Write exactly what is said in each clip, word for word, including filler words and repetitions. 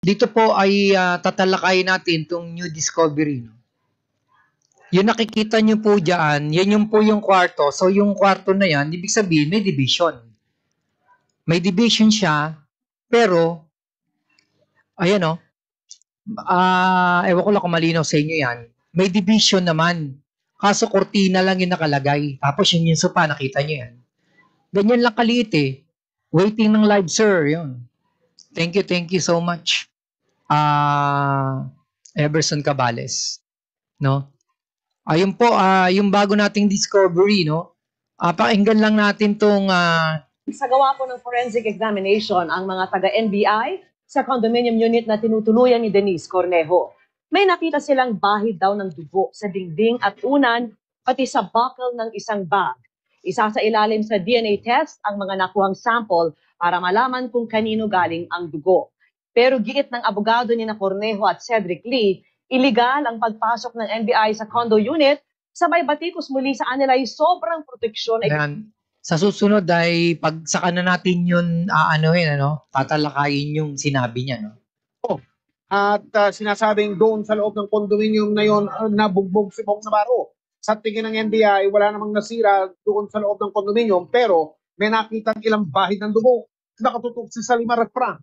dito po ay uh, tatalakayin natin itong new discovery. No? Yung nakikita nyo po dyan, yan yung po yung kwarto. So yung kwarto na yan, ibig sabihin may division. May division siya, pero, ayan o, uh, ewan ko lang kung malinaw sa inyo yan, may division naman. Kaso kortina lang yung nakalagay. Tapos yun yung sopa, nakita nyo yan. Ganyan lang kaliit eh. Waiting ng live, sir. Yun. Thank you, thank you so much. Uh, Everson Cabales. No? Ayun po, uh, yung bago nating discovery, no? Uh, pakinggan lang natin tong... Uh... Sa gawa po ng forensic examination ang mga taga-N B I sa condominium unit na tinutuluyan ni Denise Cornejo. May nakita silang bahid daw ng dugo sa dingding at unan, pati sa buckle ng isang bag. Isa sa ilalim sa D N A test ang mga nakuhang sample para malaman kung kanino galing ang dugo. Pero giit ng abogado ni na Cornejo at Cedric Lee, iligal ang pagpasok ng N B I sa condo unit, sabay batikos muli sa kanila ay sobrang proteksyon. Ayan. Sa susunod ay pagsaka na natin yun, aanohin, ano, tatalakayin yung sinabi niya, no? Oh, at uh, sinasabing doon sa loob ng condominium na yon uh, nabugbog si Bong Navarro. Sa tingin ng N B I, wala namang nasira doon sa loob ng condominium, pero may nakitang ilang bahid ng dugo. Nakatutok si Salima Refran.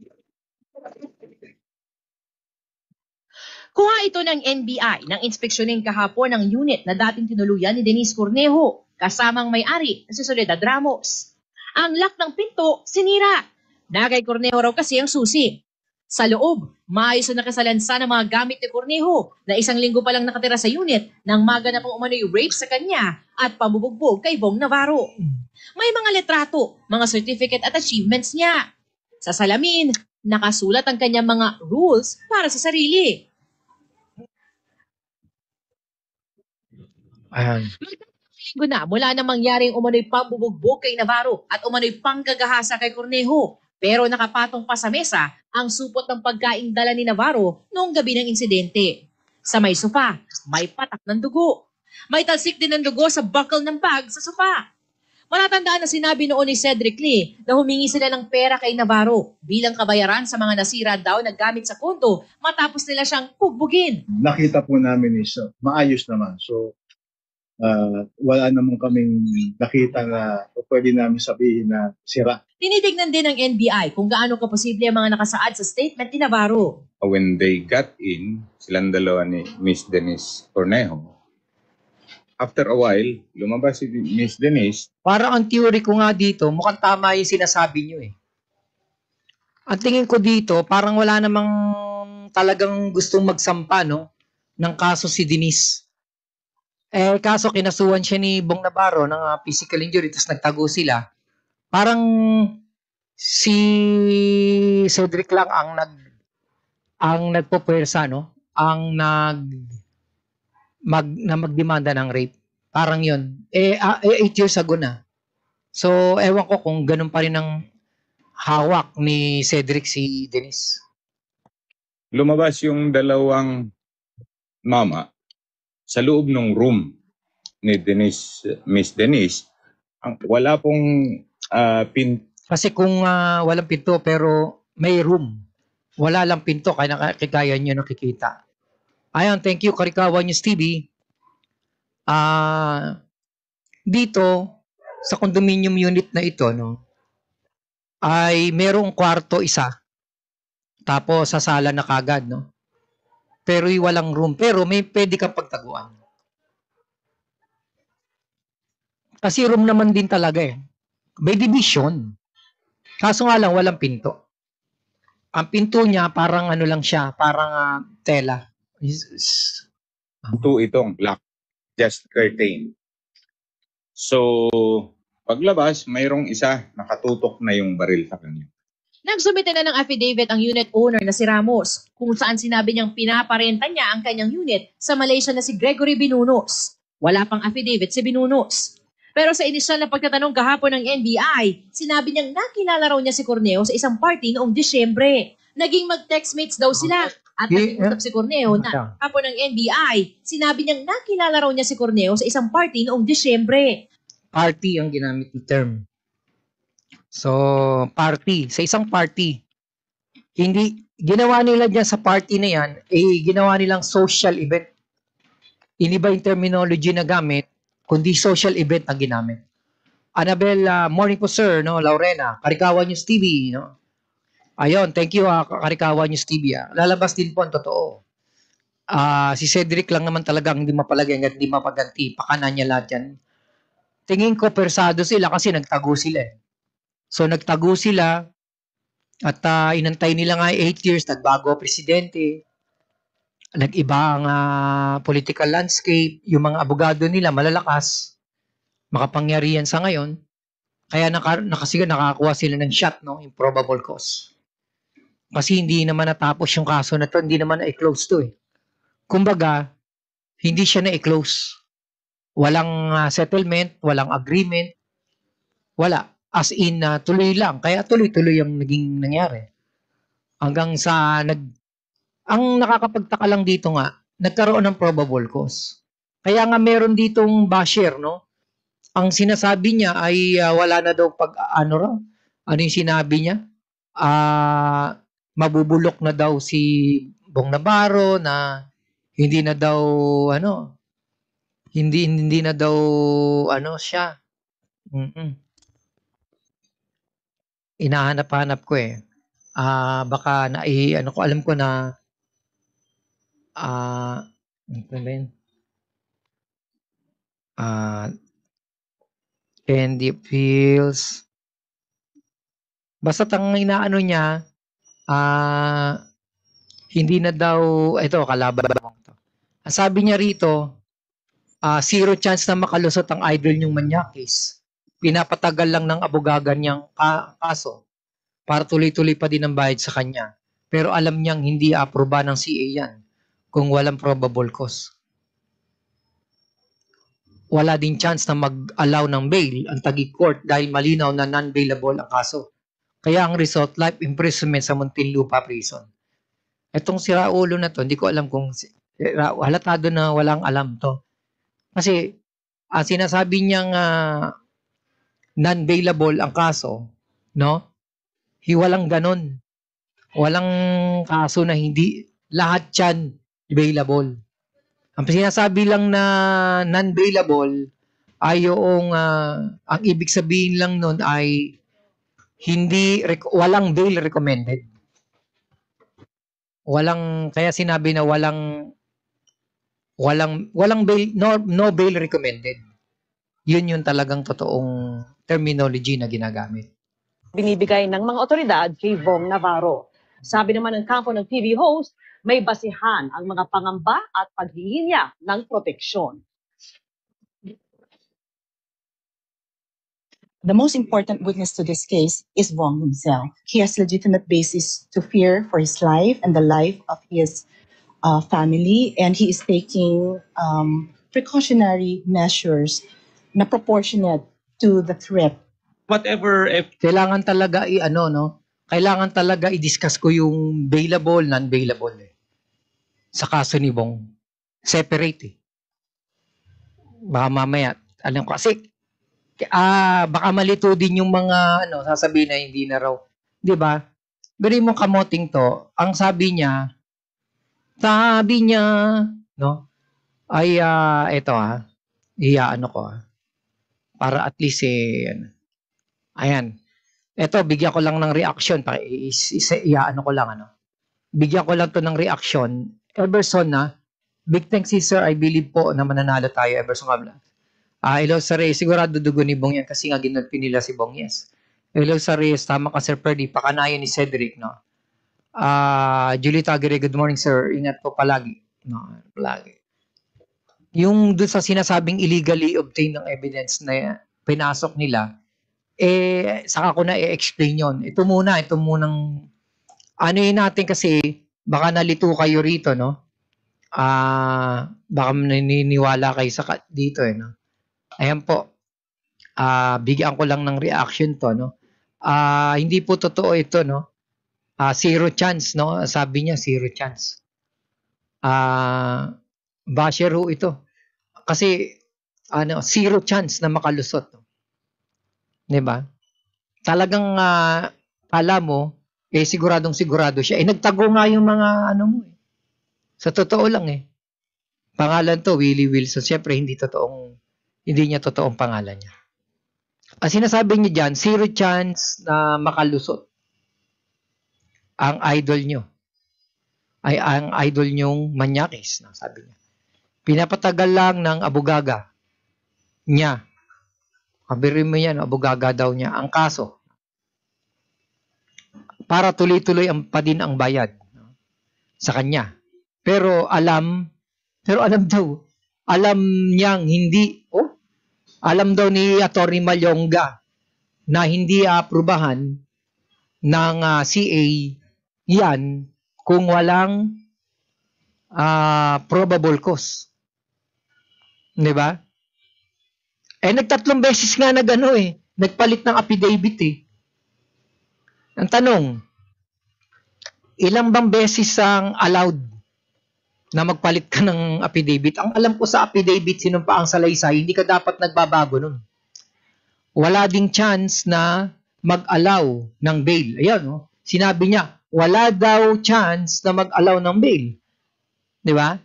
Kuha ito ng N B I nang inspeksyonin kahapon ng unit na dating tinuluyan ni Denise Cornejo, kasamang may-ari na si Soledad Ramos. Ang lock ng pinto, sinira. Na kay Cornejo raw kasi ang susi. Sa loob, maayos na nakasalansa ng mga gamit ni Cornejo na isang linggo pa lang nakatira sa unit nang maganap ang umano'y rape sa kanya at pabubugbog kay Bong Navarro. May mga litrato, mga certificate at achievements niya. Sa salamin, nakasulat ang kanyang mga rules para sa sarili. Ayan. Linggo na mula na mangyaring umano'y pambubugbog kay Navarro at umano'y panggagahasa kay Cornejo. Pero nakapatong pa sa mesa ang supot ng pagkaing dala ni Navarro noong gabi ng insidente. Sa may sofa, may patak ng dugo. May talsik din ng dugo sa buckle ng bag sa sofa. Matatandaan na sinabi noon ni Cedric Lee na humingi sila ng pera kay Navarro bilang kabayaran sa mga nasira daw na gamit sa kondo matapos nila siyang bugbugin. Nakita po namin is uh, maayos naman. So, Uh, wala naman kaming nakita na pwede namin sabihin na sira. Tinitignan din ng N B I kung gaano kaposible ang mga nakasaad sa statement ni Navarro. When they got in, silang dalawa ni Miss Denise Cornejo, after a while, lumabas si Miss Denise. Parang ang theory ko nga dito, mukhang tama yung sinasabi nyo eh. Ang tingin ko dito, parang wala namang talagang gustong magsampa, no, ng kaso si Denise. Eh, kaso kinasuhan siya ni Bong Navarro ng uh, physical injury, tapos nagtago sila. Parang si Cedric lang ang nag ang nagpupuwersa, no? Ang nag mag na magdemanda ng rape. Parang 'yun. Eh uh, eight years ago na. So, ewan ko kung ganun pa rin ang hawak ni Cedric si Denise. Lumabas yung dalawang mama sa loob ng room ni Denise, Miss Denise. Ang, wala pong uh, pin... Kasi kung uh, walang pinto pero may room, wala lang pinto, kaya nakikaya nyo nakikita. Ayan, thank you, Karikawa News T V. Uh, dito, sa condominium unit na ito, no, ay merong kwarto isa. Tapos sa sala na kagad, no? Pero walang room. Pero may pwede kang pagtaguan. Kasi room naman din talaga eh. May division. Kaso nga lang, walang pinto. Ang pinto niya, parang ano lang siya, parang uh, tela. Ito itong lock, just curtain. So, paglabas, mayroong isa, nakatutok na yung baril sa kanya. Nagsumite na ng affidavit ang unit owner na si Ramos, kung saan sinabi niyang pinaparenta niya ang kanyang unit sa Malaysia na si Gregory Binunos. Wala pang affidavit si Binunos. Pero sa inisyal na pagtatanong kahapon ng N B I, sinabi niyang nakilala raw niya si Cornejo sa isang party noong Disyembre. Naging mag-textmates daw sila. At nag-usap si Cornejo na kahapon ng N B I, sinabi niyang nakilala raw niya si Cornejo sa isang party noong Disyembre. Party ang ginamit ni term. So, party. Sa isang party. Hindi, ginawa nila dyan sa party na yan, eh, ginawa nilang social event. Iniba yung terminology na gamit, kundi social event ang ginamit. Annabel, uh, morning po sir, no? Laurena, Karikawa News T V, no? Ayun, thank you, uh, Karikawa News T V. Ah. Lalabas din po ang totoo. Uh, si Cedric lang naman talagang hindi mapalagay at hindi mapaganti. Pakanan niya lahat yan. Tingin ko persado sila kasi nagtago sila. Eh. So nagtago sila at uh, inantay nila nga eight years, nagbago presidente, nag-iba ang uh, political landscape, yung mga abogado nila malalakas, makapangyarihan sa ngayon, kaya naka, nakasiga, nakakuha sila ng shot, no, improbable cause. Kasi hindi naman natapos yung kaso na to, hindi naman na-close to eh. Kumbaga, hindi siya na-close. Walang uh, settlement, walang agreement, wala. As in, uh, tuloy lang. Kaya tuloy-tuloy yung naging nangyari. Hanggang sa, nag, ang nakakapagtaka lang dito nga, nagkaroon ng probable cause. Kaya nga meron ditong basher, no? Ang sinasabi niya ay uh, wala na daw pag, ano raw, ano yung sinabi niya? Uh, mabubulok na daw si Bong Navarro na hindi na daw, ano, hindi, hindi na daw, ano siya. Mm-mm. Inahanap-hanap ko eh. Ah, uh, baka na eh, ano ko alam ko na ah uh, ano ba yun? Ah, Candy Pills. Basta ang inaano niya, ah uh, hindi na daw ito kalaban to. Ang sabi niya rito, ah uh, zero chance na makalusot ang idol niyong Manyakis. Pinapatagal lang ng abogagan niyang ka- kaso para tuloy-tuloy pa din ang bayad sa kanya. Pero alam niyang hindi aproba ng C A yan kung walang probable cause. Wala din chance na mag-allow ng bail ang Taguig Court dahil malinaw na non-bailable ang kaso. Kaya ang result, life imprisonment sa Muntinlupa Prison. Etong si Raulo na to, hindi ko alam kung halatado na walang alam to. Kasi ang sinasabi niyang uh, non-bailable ang kaso, no? Walang ganon. Walang kaso na hindi, lahat yan bailable. Ang sinasabi lang na non-bailable ay yung, uh, ang ibig sabihin lang nun ay hindi, walang bail recommended. Walang, kaya sinabi na walang, walang, walang bail, no, no bail recommended. Yun yung talagang totoong terminology na ginagamit. Binibigay ng mga otoridad kay Bong Navarro. Sabi naman ng kampo ng T V host, may basihan ang mga pangamba at paghingi niya ng proteksyon. The most important witness to this case is Bong himself. He has legitimate basis to fear for his life and the life of his uh, family, and he is taking um, precautionary measures na proportionate to the threat. Whatever if kailangan talaga i-ano no, kailangan talaga i-discuss ko yung bailable, non-bailable eh. Sa kaso ni Bong. Separate eh. Baka mamaya, alam ko kasi ah baka malito din yung mga ano, sasabihin na hindi na raw. 'Di ba? Beri mo kamoting to, ang sabi niya, sabi niya, no? Ay uh, ito ah, iya-ano ko ah. Para at least eh, ano. Ayan. Ito, bigyan ko lang ng reaction. Iya-ano ko lang, ano. Bigyan ko lang to ng reaction. Everson na, big thanks si Sir, I believe po na mananalo tayo, Everson Kabla. Ah, hello Sir Reyes, sigurado dugo ni Bong yan kasi nga ginulpi nila si Bong, yes. Hello Sir Reyes, tama ka Sir Perdi, pakanayan ni Cedric, no. Ah, Julie Tagere, good morning Sir, ingat po palagi. No, palagi. Yung doon sa sinasabing illegally obtained ng evidence na pinasok nila, eh, saka ko na i-explain yun. Ito muna, ito munang, ano yun natin kasi, baka nalito kayo rito, no? Ah, uh, baka naniniwala kayo sa dito, eh, no? Ayan po. Ah, uh, bigyan ko lang ng reaction to, no? Ah, uh, hindi po totoo ito, no? Ah, uh, zero chance, no? Sabi niya, zero chance. Ah, uh, basher ho ito. Kasi, ano, zero chance na makalusot, no? Diba? Talagang uh, kala mo eh siguradong sigurado siya. Eh nagtago nga yung mga ano mo eh. Sa totoo lang eh. Pangalan to, Willie Wilson. Siyempre, hindi totoong, hindi niya totoong pangalan niya. Ang sinasabi niya dyan, zero chance na makalusot ang idol nyo. Ay ang idol nyong Manyakis, sabi niya. Pinapatagal lang ng abugaga niya. Kabirin mo yan, abugaga daw niya. Ang kaso, para tuloy-tuloy ang, pa din ang bayad sa kanya. Pero alam, pero alam daw, alam niyang hindi, oh, alam daw ni Atty. Malyonga na hindi aaprubahan ng uh, C A yan kung walang uh, probable cause. Di ba? Eh, nagtatlong beses nga na gano eh. Nagpalit ng affidavit eh. Ang tanong, ilang bang beses ang allowed na magpalit ka ng affidavit? Ang alam ko sa affidavit, sinumpa ang salaysay, hindi ka dapat nagbabago nun. Wala ding chance na mag-allow ng bail. Ayan, no? Sinabi niya, wala daw chance na mag-allow ng bail. Di ba?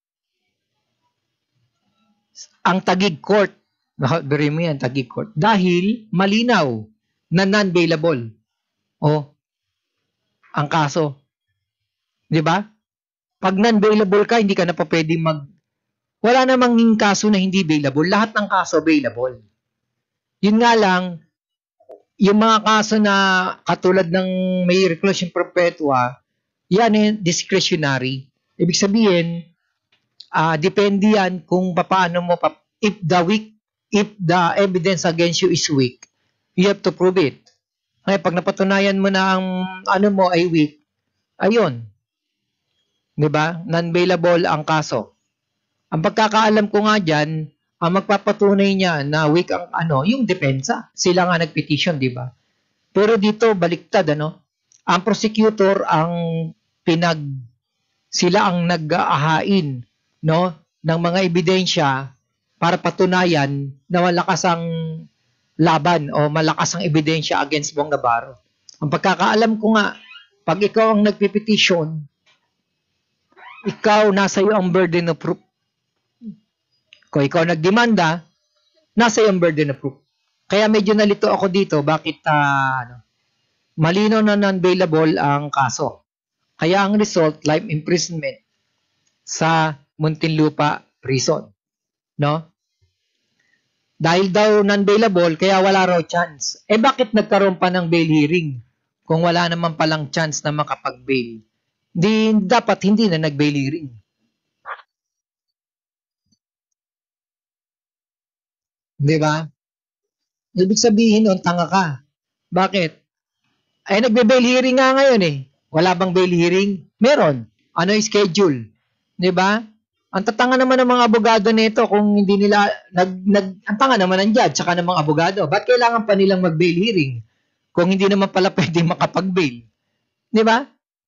Ang Taguig Court, beri mo yan, Taguig Court, dahil malinaw na non-bailable. O, ang kaso. Di ba? Pag non-bailable ka, hindi ka na pa pwedeng mag... Wala namang kaso na hindi bailable. Lahat ng kaso bailable. Yun nga lang, yung mga kaso na katulad ng may reclusion perpetua, yan eh, discretionary. Ibig sabihin, uh, depende yan kung paano mo, pa, if the weak, if the evidence against you is weak, you have to prove it. Kaya pag napatunayan mo na ang ano mo ay weak, ayun. Diba? Non-bailable ang kaso. Ang pagkakaalam ko nga dyan, ang magpapatunay niya na weak ang ano, yung depensa. Sila nga nag-petition, diba? Pero dito, baliktad, ano? Ang prosecutor ang pinag, sila ang nag-aahain, no? Ng mga ebidensya para patunayan na malakas ang laban o malakas ang ebidensya against Bong Navarro. Ang pagkakaalam ko nga, pag ikaw ang nagpipetisyon, ikaw, nasa iyo ang burden of proof. Kung ikaw nagdemanda, nasa iyo ang burden of proof. Kaya medyo nalito ako dito, bakit uh, ano, malino na non-bailable ang kaso. Kaya ang result, life imprisonment sa Muntinlupa Prison. No? Dahil daw non-bailable, kaya wala raw chance. Eh bakit nagkaroon pa ng bail hearing? Kung wala naman palang chance na makapag-bail. Di, dapat hindi na nag-bail hearing. Di ba? Ibig sabihin nun, tanga ka. Bakit? Ay, nagbe-bail hearing nga ngayon eh. Wala bang bail hearing? Meron. Ano yung schedule? Di ba? Ang tatanga naman ng mga abogado nito kung hindi nila, nag, nag, ang tanga naman ng judge saka ng mga abogado. Ba't kailangan pa nilang mag-bail hearing kung hindi naman pala pwede makapag-bail? Di ba?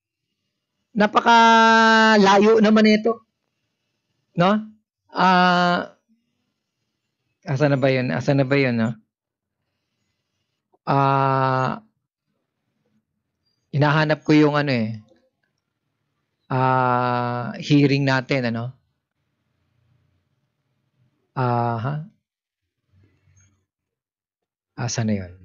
Napaka-layo naman ito. No? Ah, uh, asa na ba yun? Asa na ba yun, no? Ah, uh, hinahanap ko yung ano eh, ah, uh, hearing natin, ano? Ah, uh, asa na yun?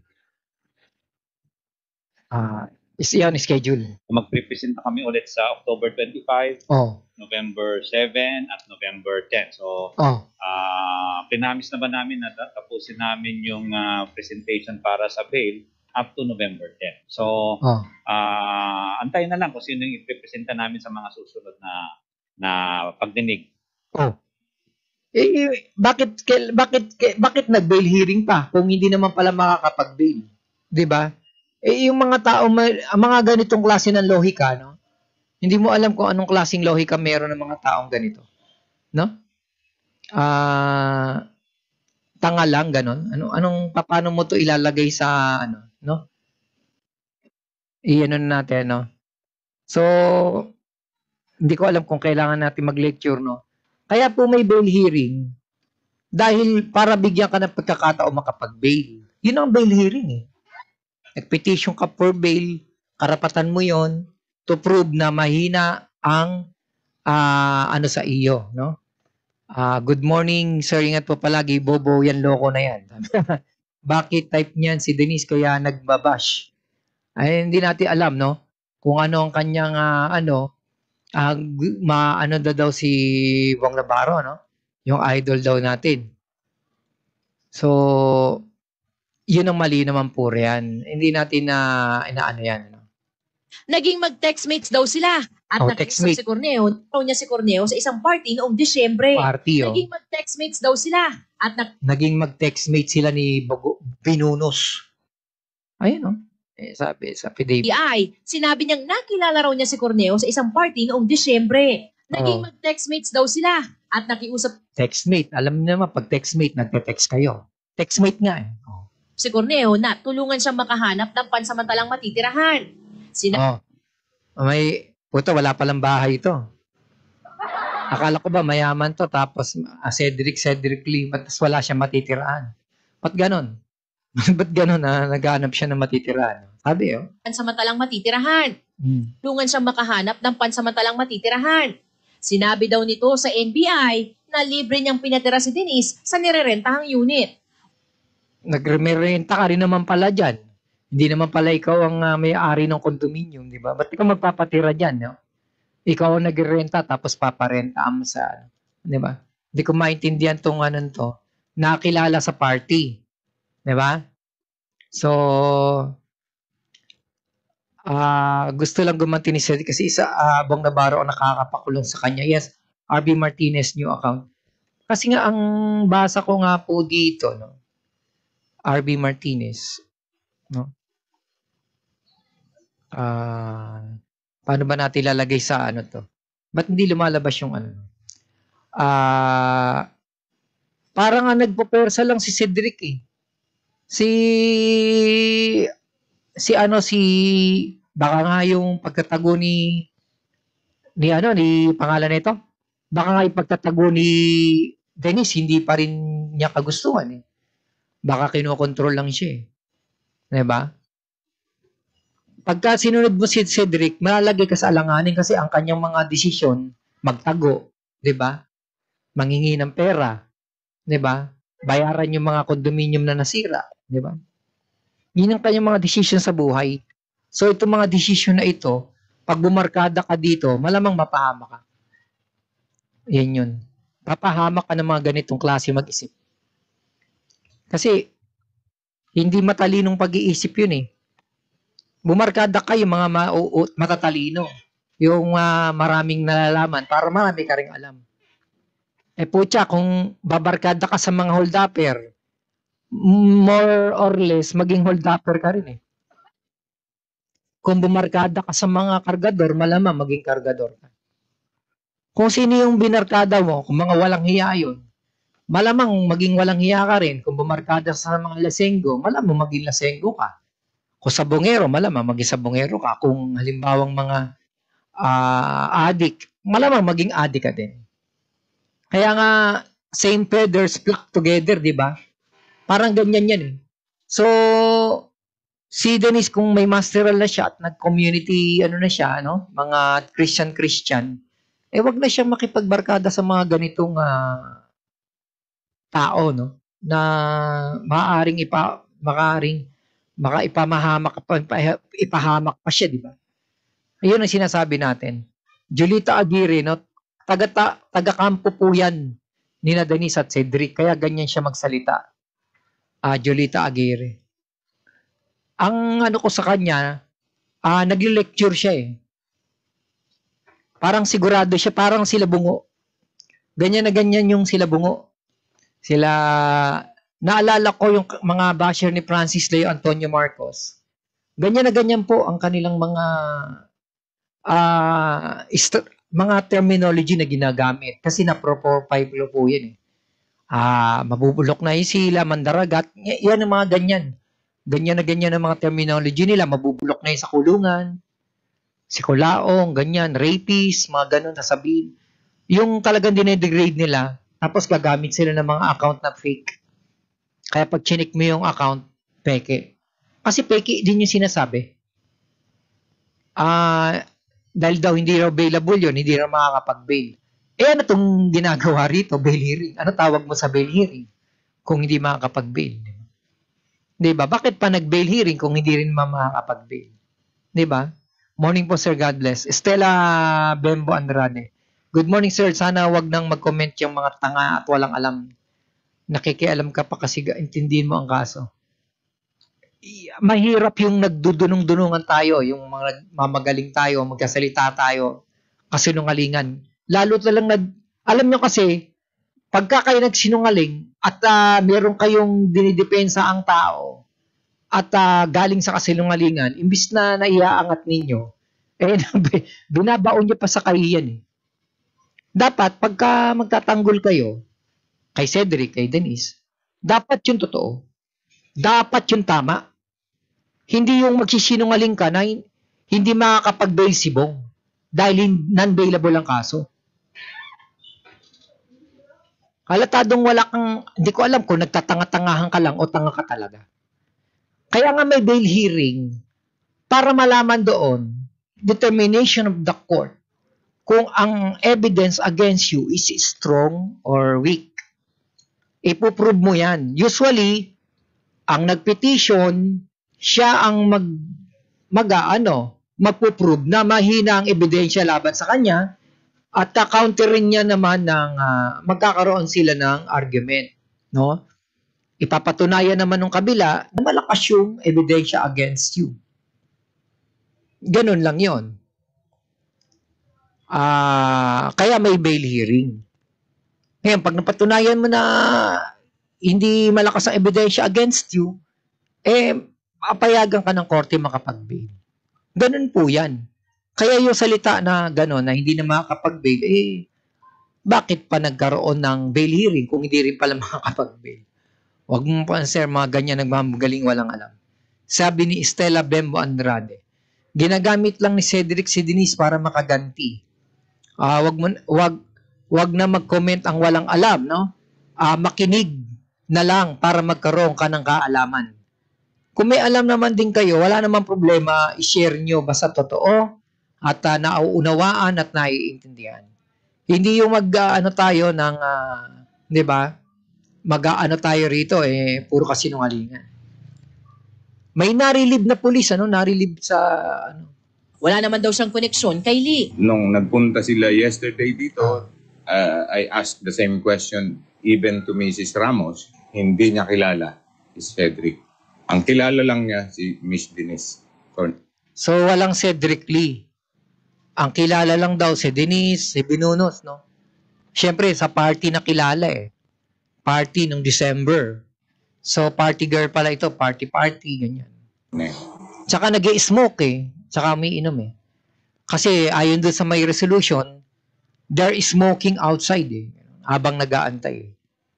Ah, uh, is yan schedule. Magpre-present na kami ulit sa October twenty-five, oh. November seven, at November ten. So, oh. uh, pinamis na ba namin na tapusin namin yung uh, presentation para sa bail up to November ten. So, oh. uh, antayin na lang kung sino yung ipipresenta namin sa mga susunod na na pagdinig. Oh. Eh, eh bakit ke, bakit ke, bakit nag-bail hearing pa kung hindi naman pala makakapag-bail? 'Di ba? Eh yung mga tao, may, mga ganitong klase ng lohika, no? Hindi mo alam kung anong klaseng lohika meron ng mga taong ganito. No? Ah, uh, tanga lang ganon. Ano anong paano mo 'to ilalagay sa ano, no? Iyan natin, no. So, hindi ko alam kung kailangan natin mag-lecture, no. Kaya po may bail hearing dahil para bigyan ka ng pagkakataon makapag-bail. Yun ang bail hearing eh. Nag-petition ka for bail, Karapatan mo yon to prove na mahina ang ah, ano sa iyo, no? Ah, good morning, sir. Ingat po palagi. Bobo, yan loko na yan. Bakit type niyan si Denise kaya nagbabash? Ay, hindi natin alam, no? Kung ano ang kanyang, ah, ano, ah, gu- ma, ano daw daw si Bong Navarro, no? Yung idol daw natin. So, yun ang mali naman po yan. Hindi natin na, inaano yan, no? Naging mag-textmates daw sila. At Oh, nakiusap textmate. si Corneo, raw niya si Corneo sa isang party noong Disyembre. Party, oh. Naging mag-textmates daw sila. At nak- Naging mag-textmate sila ni Bago, Pinunos. Ayun, no? Eh, sabi sa affidavit. N B I, sinabi niyang nakilala raw niya si Corneo sa isang party noong Disyembre. Naging Oh. mag-textmates daw sila. At nakiusap Textmate. Alam niyo naman, pag textmate, nagte-text kayo. Textmate nga eh. Oh. si Corneo na tulungan siyang makahanap ng pansamantalang matitirahan. Sina- Oh. May, puto, wala palang bahay ito. Akala ko ba mayaman to, tapos ah, Cedric, Cedric Lee, tapos wala siyang matitiraan. Ba't ganon? Ba't ganon na naghanap siya ng matitiraan? Sabi, oh. pansamantalang matitirahan. Hmm. Tulungan siyang makahanap ng pansamantalang matitirahan. Sinabi daw nito sa N B I na libre niyang pinatira si Denise sa nirerentahang unit. Nagremerenta ka rin naman pala dyan. Hindi naman pala ikaw ang ah, may-ari ng condominium, di ba? Ba't ikaw magpapatira dyan, no? Ikaw ang nagrerenta tapos paparenta mo sa, di ba? Hindi ko maintindihan tong ano to. Nakilala sa party. Di ba? So, ah gusto lang gumanti ni Cedric kasi isa ah, Bong Navarro ang nakakapakulong sa kanya. Yes, R B Martinez new account. Kasi nga ang basa ko nga po dito, no? R B Martinez, no? Ah, paano ba natin lalagay sa ano to? Ba't hindi lumalabas yung ano? Ah, parang nga nagpo-persa lang si Cedric eh. Si si ano si baka nga yung pagtatago ni ni ano ni pangalan nito. Baka nga yung pagtatago ni Dennis hindi pa rin niya kagustuhan eh. Baka kinokontrol lang siya eh. 'Di ba? Pagka sinunod mo si Cedric, malalagay ka sa alanganin kasi ang kanyang mga desisyon, magtago, 'di ba? Manghingi ng pera, 'di ba? Bayaran yung mga condominium na nasira, 'di ba? Yun ang kanyang mga desisyon sa buhay. So itong mga desisyon na ito, pag bumarkada ka dito, malamang mapahama ka. Yan yun. Papahamak ka ng mga ganitong klase mag-isip. Kasi hindi matalinong pag-iisip yun eh. Bumarkada kayo mga ma- o- o- matatalino. Yung ah, maraming nalalaman para marami ka ring alam. Eh putya, kung babarkada ka sa mga hold-upper, more or less, maging hold-upper ka rin eh. Kung bumarkada ka sa mga kargador, malamang maging kargador ka. Kung sino yung binarkada mo, kung mga walang hiya yun, malamang maging walang hiya ka rin. Kung bumarkada sa mga lasenggo, malamang maging lasenggo ka. Kung sabongero, malamang maging sabongero ka. Kung halimbawang mga ah, adik, malamang maging adik ka din. Kaya nga, same feathers flock together, di ba? Parang ganyan yan eh. So, si Dennis kung may masteral na siya at nag-community, ano na siya, no? Mga Christian-Christian, eh wag na siya makipagbarkada sa mga ganitong ah, tao, no? Na maaaring ipa, maaaring maka ipamahamak pa, ipa- ipahamak pa siya, di ba? Ayun ang sinasabi natin. Julita Aguirre, no? Taga, ta, taga-kampo po yan ni na Denise at Cedric, kaya ganyan siya magsalita. Ah, Julita Aguirre. Ang ano ko sa kanya, ah, nagli-lecture siya eh. Parang sigurado siya, parang sila bungo. Ganyan na ganyan yung sila bungo. Sila, naalala ko yung k- mga basher ni Francis Leo Antonio Marcos. Ganyan na ganyan po ang kanilang mga ah ist- mga terminology na ginagamit. Kasi na-profile po yan eh. Ah, mabubulok na yung sila, mandaragat. Y- yan ang mga ganyan. Ganyan na ganyan ang mga terminology nila. Mabubulok na yung sa kulungan. Si Kulaong, ganyan, rapist, mga ganun, sasabihin. Yung talagang dinedegrade nila, tapos gagamit sila ng mga account na fake. Kaya pag chinik mo yung account, peke. Kasi peke din yung sinasabi. ah, dahil daw hindi raw available yun, hindi raw makakapag-bail. Eh ano tong ginagawa rito, bail hearing? Ano tawag mo sa bail hearing kung hindi makakapag-bail? Di ba? Bakit pa nag-bail hearing kung hindi rin makakapag-bail? Di ba? Morning po, sir. God bless. Estela Bembo Andrade. Good morning, sir. Sana wag nang mag-comment yung mga tanga at walang alam. Nakikialam ka pa kasi intindihin mo ang kaso. I- Mahirap yung nagdudunong-dunungan tayo, yung mga mamagaling tayo, magkasalita tayo, kasinungalingan. Lalo talang nag... Alam nyo kasi, pagka kayo nagsinungaling at ah, meron kayong dinidepensa ang tao at ah, galing sa kasinungalingan, imbis na naiaangat ninyo, eh, binabaon nyo pa sa kahiyan eh. Dapat, pagka magtatanggol kayo, kay Cedric, kay Denise, dapat yung totoo. Dapat yung tama. Hindi yung magsisinungaling ka na hin- hindi makakapag-bail si Bong dahil hin- non-bailable ang kaso. Halatadong wala kang, hindi ko alam kung nagtatanga-tangahan ka lang o tanga ka talaga. Kaya nga may bail hearing para malaman doon, determination of the court, kung ang evidence against you is strong or weak. Ipoprove mo yan. Usually, ang nagpetition, siya ang mag, mag ano, magpo-prove na mahina ang ebidensya laban sa kanya at counterin niya naman ng ah, magkakaroon sila ng argument, no? Ipapatunayan naman ng kabila na malakas yung ebidensya against you. Ganun lang 'yon. Ah, kaya may bail hearing. Ngayon, pag napatunayan mo na hindi malakas ang ebidensya against you, eh, papayagan ka ng korte makapag-bail. Ganun po yan. Kaya yung salita na gano'n, na hindi na makakapag-bail, eh, bakit pa nagkaroon ng bail hearing kung hindi rin pala makakapag-bail? Huwag mo pa, sir, mga ganyan nagmamagaling walang alam. Sabi ni Estela Bembo Andrade, ginagamit lang ni Cedric si Denise para makaganti. Ah, wag mo wag wag na mag-comment ang walang alam, no? Ah, makinig na lang para magkaroon ka ng kaalaman. Kung may alam naman din kayo, wala namang problema, i-share nyo basta totoo at uh, nauunawaan at naiintindihan. Hindi yung mag-ano tayo ng, uh, di ba? Mag-ano tayo rito, eh, puro kasinungalingan. May narilib na pulis, ano? Narilib sa, ano? Wala naman daw siyang koneksyon kay Lee. Nung nagpunta sila yesterday dito, uh, I asked the same question even to Missus Ramos. Hindi niya kilala si Cedric. Ang kilala lang niya si Miss Denise. So, walang Cedric Lee. Ang kilala lang daw si Denise, si Binunos, no? Siyempre, sa party na kilala eh. Party nung December. So, party girl pala ito. Party-party, ganyan. Ne. Tsaka nag-i-smoke eh. Tsaka may inom eh. Kasi ayon doon sa may resolution, there is smoking outside eh. Habang nag-aantay eh.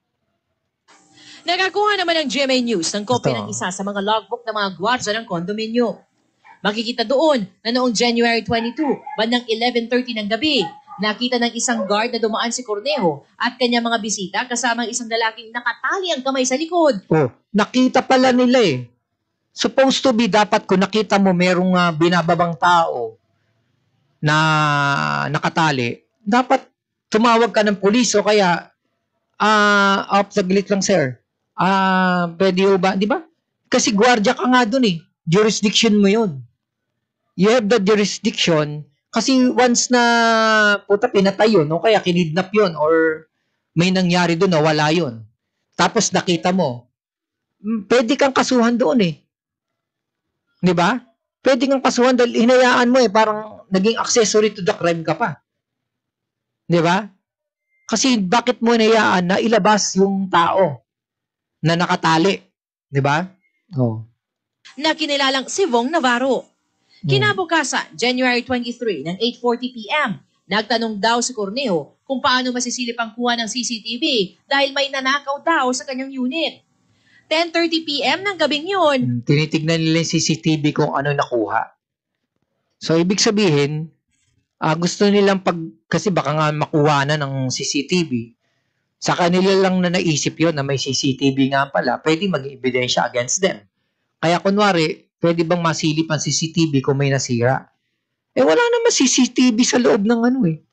Nagakuha naman ng G M A News ng kopya Ito. ng isa sa mga logbook ng mga gwardya ng kondominyo. Makikita doon na noong January twenty-two, bandang eleven thirty ng gabi, nakita ng isang guard na dumaan si Cornejo at kanyang mga bisita kasama ang isang lalaking nakatali ang kamay sa likod. Oh, nakita pala nila eh. Supposed to be, dapat kung nakita mo merong uh, binababang tao na nakatali, dapat tumawag ka ng pulis o kaya, ah, uh, off the glit lang sir. Ah, uh, pwede ba, di ba? Kasi gwardiya ka nga dun eh. Jurisdiction mo yun. You have the jurisdiction kasi once na puta pinatay yun, o kaya kinidnap yun, or may nangyari doon na wala yun. Tapos nakita mo, pwede kang kasuhan doon eh. Di ba? Pwede kang kasuhan dahil hinayaan mo eh, parang naging accessory to the crime ka pa. Di ba? Kasi bakit mo hinayaan na ilabas yung tao na nakatali? Di ba? Oh. Na kinilalang si Vong Navarro. Kinabukasan, January twenty-three ng eight forty p m, nagtanong daw si Cornejo kung paano masisilip ang kuha ng C C T V dahil may nanakaw daw sa kanyang unit. ten thirty p m ng gabing yun. Tinitignan nila yung C C T V kung ano nakuha. So, ibig sabihin, uh, gusto nilang pag, kasi baka nga makuha na ng C C T V, sa kanila lang na naisip yon na may C C T V nga pala, pwede maging ebidensya against them. Kaya kunwari, pwede bang masilip ang C C T V kung may nasira? Eh wala naman C C T V sa loob ng ano eh.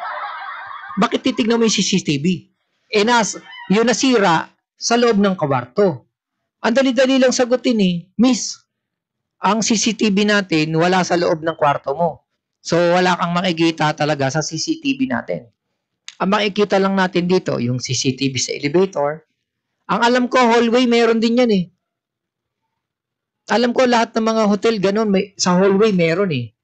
Bakit titignan mo yung C C T V? Eh nas, yun nasira sa loob ng kwarto. Ang dali-dali lang sagutin eh, Miss, ang C C T V natin wala sa loob ng kwarto mo. So wala kang makikita talaga sa C C T V natin. Ang makikita lang natin dito, yung C C T V sa elevator. Ang alam ko, hallway, meron din yan eh. Alam ko lahat ng mga hotel ganun, may, sa hallway meron eh.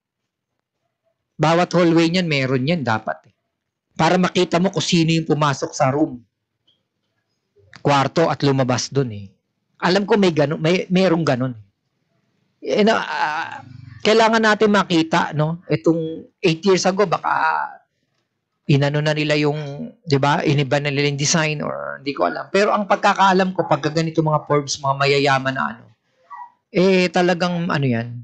Bawat hallway niyan, meron yan dapat eh. Para makita mo kung sino yung pumasok sa room, kwarto at lumabas dun eh. Alam ko may ganun, may merong ganun. Eh, na, uh, kailangan natin makita, no? Itong eight years ago, baka inano na nila yung, di ba, iniba na nila yung design or hindi ko alam. Pero ang pagkakaalam ko, pagka ganito mga Forbes, mga mayayaman na ano, eh talagang ano yan,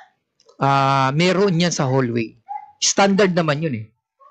uh, meron yan sa hallway. Standard naman yun eh.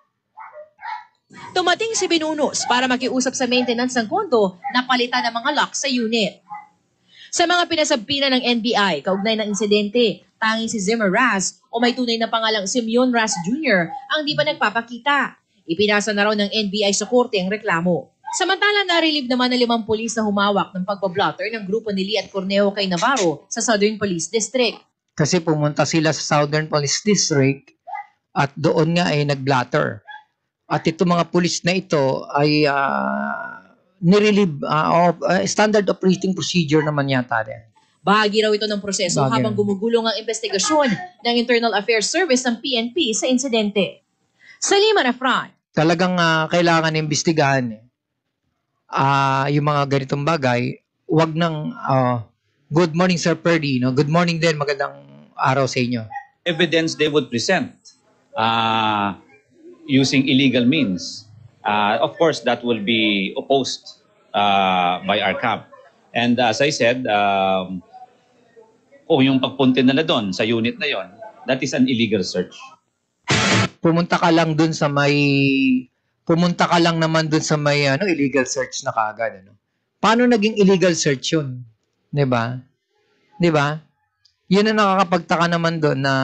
Tumating si Binunos para makiusap sa maintenance ng kondo na palitan ng mga lock sa unit. Sa mga pinasabpina ng N B I, kaugnay ng insidente, tanging si Zimmer Raz o may tunay na pangalang Simeon Raz Junior ang di pa nagpapakita. Ipinasa na raw ng N B I sa korte ang reklamo. Samantala, na-relieve naman ng limang pulis na humawak ng pagbablotter ng grupo ni Liat Cornejo kay Navarro sa Southern Police District. Kasi pumunta sila sa Southern Police District at doon nga ay nag-blatter. At itong mga pulis na ito ay uh, nirelieve, uh, of, uh, standard operating procedure naman yata din. Bahagi raw ito ng proseso Bahagi. habang gumugulong ang investigasyon ng Internal Affairs Service ng P N P sa insidente. Sa Lima na front, talagang uh, kailangan imbestigahan eh. Uh, yung mga ganitong bagay, wag nang uh, good morning Sir Perdy, no? Good morning din, magandang araw sa inyo. Evidence they would present uh, using illegal means, uh, of course that will be opposed uh, by our camp. And as I said, um, kung yung pagpunta nila doon sa unit na yon, that is an illegal search. Pumunta ka lang dun sa may pumunta ka lang naman dun sa may ano illegal search na kaagad, ano. Paano naging illegal search 'yun? 'Di ba? 'Di ba? 'Yun ang nakakapagtaka naman doon na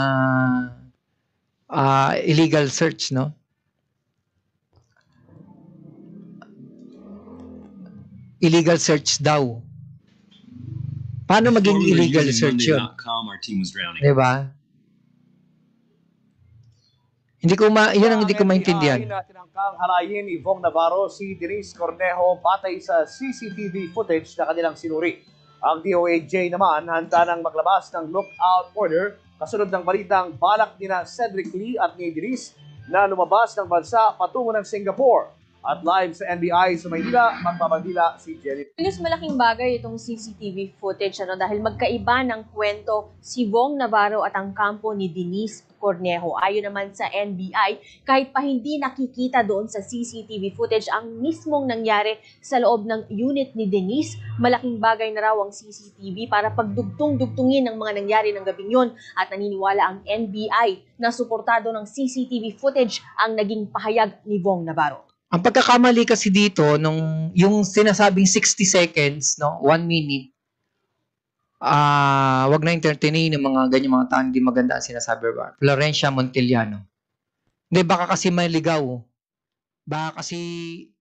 uh, illegal search, no? Illegal search daw. Paano maging illegal search 'yun? Our team was drowning. 'Di ba? Hindi ko ma, yun ang hindi ko maintindihan. Na tinangkang halayin ni Vong Navarro si Denise Cornejo batay sa C C T V footage na kanilang sinuri. Ang D O A J naman handa nang maglabas ng lookout order kasunod ng balitang balak nina Cedric Lee at ni Denise na lumabas ng bansa patungo ng Singapore. At live sa N B I sa Maynila, magbabandila si Jenny. Mas malaking bagay itong C C T V footage ano, dahil magkaiba ng kwento si Vong Navarro at ang kampo ni Denise Cornejo. Ayon naman sa N B I, kahit pa hindi nakikita doon sa C C T V footage ang mismong nangyari sa loob ng unit ni Denise, malaking bagay na raw ang C C T V para pagdugtong-dugtungin ng mga nangyari ng gabing yon at naniniwala ang N B I na suportado ng C C T V footage ang naging pahayag ni Vong Navarro. Ang pagkakamali kasi dito, nung, yung sinasabing sixty seconds, no, one minute, ah, uh, wag na entertainin ng mga ganyan mga tao, hindi maganda ang sinasabi ba? Florencia Montellano. Hindi, baka kasi maligaw. Baka kasi